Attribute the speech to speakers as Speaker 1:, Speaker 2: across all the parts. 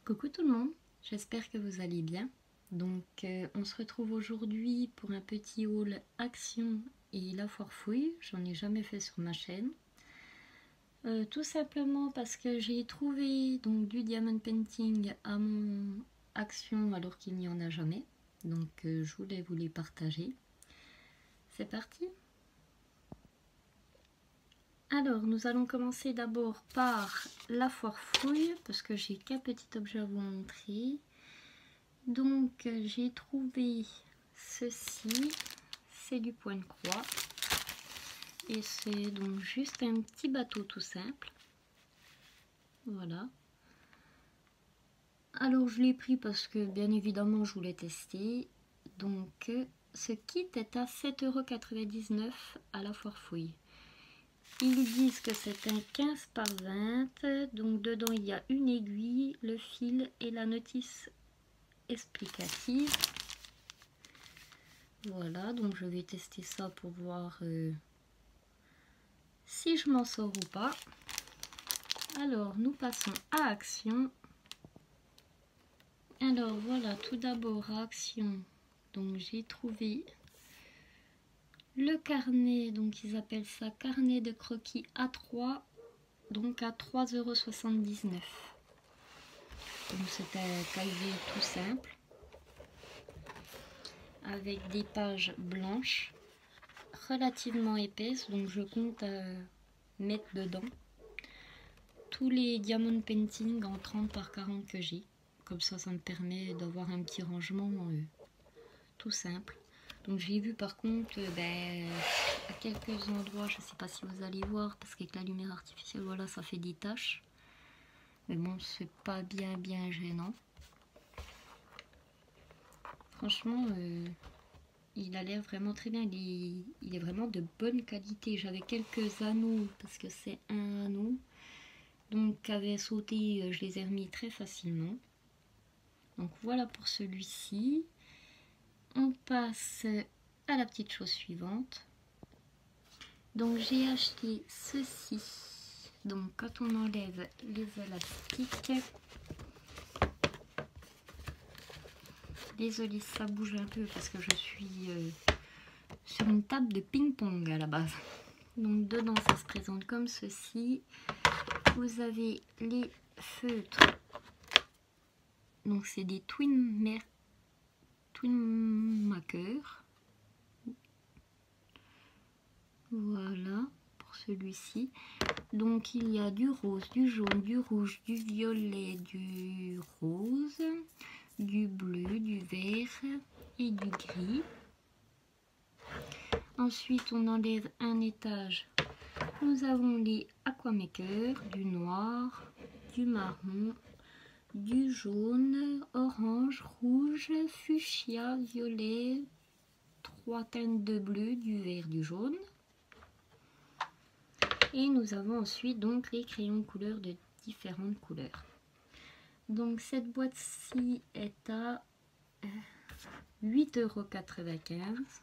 Speaker 1: Coucou tout le monde, j'espère que vous allez bien. Donc on se retrouve aujourd'hui pour un petit haul Action et la foire fouille. J'en ai jamais fait sur ma chaîne. Tout simplement parce que j'ai trouvé donc du diamond painting à mon Action alors qu'il n'y en a jamais. Donc je voulais vous les partager. C'est parti. Alors nous allons commencer d'abord par la foire fouille parce que j'ai qu'un petit objet à vous montrer. Donc j'ai trouvé ceci, c'est du point de croix et c'est donc juste un petit bateau tout simple. Voilà. Alors je l'ai pris parce que bien évidemment je voulais tester. Donc ce kit est à 7,99 € à la foire fouille. Ils disent que c'est un 15 par 20, donc dedans il y a une aiguille, le fil et la notice explicative. Voilà, donc je vais tester ça pour voir si je m'en sors ou pas. Alors, nous passons à Action. Alors, voilà, tout d'abord à Action. Donc, j'ai trouvé le carnet, donc ils appellent ça carnet de croquis A3, donc à 3,79 €. Donc, c'est un cahier tout simple, avec des pages blanches, relativement épaisses, donc je compte mettre dedans tous les diamond painting en 30 par 40 que j'ai. Comme ça me permet d'avoir un petit rangement tout simple. Donc j'ai vu par contre à quelques endroits, je sais pas si vous allez voir parce qu'avec la lumière artificielle, voilà, ça fait des taches. Mais bon, c'est pas bien gênant. Franchement, il a l'air vraiment très bien. Il est vraiment de bonne qualité. J'avais quelques anneaux parce que c'est un anneau. Donc avait sauté, je les ai remis très facilement. Donc voilà pour celui-ci. On passe à la petite chose suivante. Donc j'ai acheté ceci. Donc quand on enlève les élastiques, désolée ça bouge un peu parce que je suis sur une table de ping-pong à la base. Donc dedans ça se présente comme ceci. Vous avez les feutres. Donc c'est des Twin Maker. Voilà pour celui-ci. Donc il y a du rose, du jaune, du rouge, du violet, du rose, du bleu, du vert et du gris. Ensuite on enlève un étage. Nous avons les Aquamaker, du noir, du marron, du jaune, orange, rouge, fuchsia, violet, 3 teintes de bleu, du vert, du jaune. Et nous avons ensuite donc les crayons de couleur de différentes couleurs. Donc cette boîte-ci est à 8,95 €.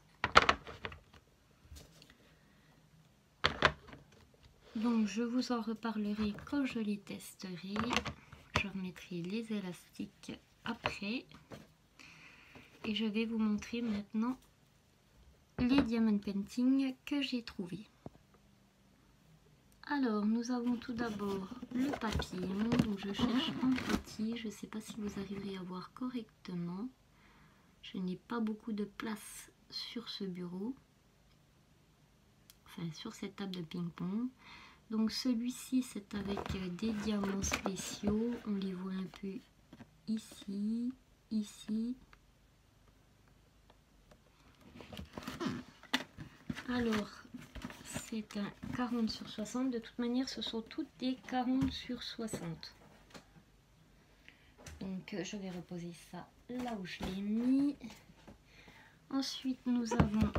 Speaker 1: Donc je vous en reparlerai quand je les testerai. Je remettrai les élastiques après. Et je vais vous montrer maintenant les diamond painting que j'ai trouvés. Alors nous avons tout d'abord le papillon. Donc je cherche en petit. Je ne sais pas si vous arriverez à voir correctement. Je n'ai pas beaucoup de place sur ce bureau. Enfin sur cette table de ping-pong. Donc celui-ci c'est avec des diamants spéciaux. On les voit un peu ici, ici. Alors c'est un 40 sur 60. De toute manière ce sont toutes des 40 sur 60. Donc je vais reposer ça là où je l'ai mis. Ensuite nous avons,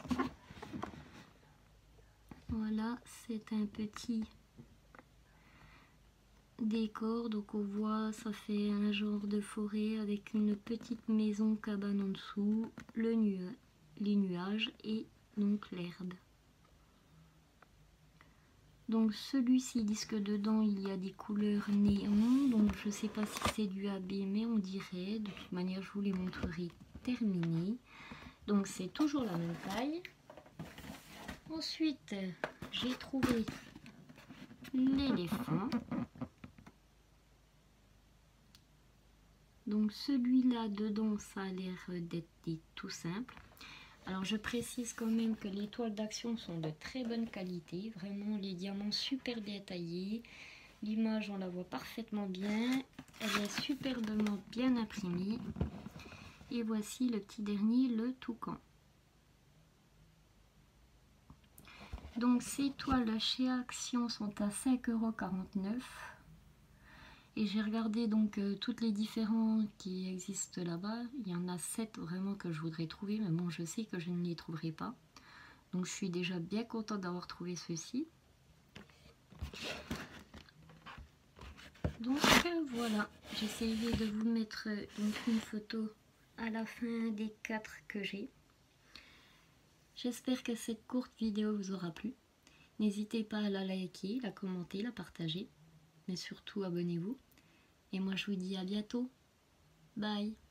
Speaker 1: voilà, c'est un petit décor. Donc on voit, ça fait un genre de forêt avec une petite maison cabane en dessous, les nuages et donc l'herbe. Donc celui-ci dit que dedans il y a des couleurs néon, donc je sais pas si c'est du AB, mais on dirait. De toute manière, je vous les montrerai terminés. Donc c'est toujours la même taille. Ensuite, j'ai trouvé l'éléphant. Donc celui-là dedans, ça a l'air d'être tout simple. Alors je précise quand même que les toiles d'action sont de très bonne qualité. Vraiment les diamants super bien taillés. L'image on la voit parfaitement bien. Elle est superbement bien imprimée. Et voici le petit dernier, le toucan. Donc ces toiles chez Action sont à 5,49 €. Et j'ai regardé donc toutes les différentes qui existent là-bas. Il y en a 7 vraiment que je voudrais trouver, mais bon, je sais que je ne les trouverai pas. Donc je suis déjà bien contente d'avoir trouvé ceci. Donc voilà, j'essaierai de vous mettre donc une photo à la fin des 4 que j'ai. J'espère que cette courte vidéo vous aura plu. N'hésitez pas à la liker, la commenter, la partager. Mais surtout abonnez-vous. Et moi je vous dis à bientôt. Bye.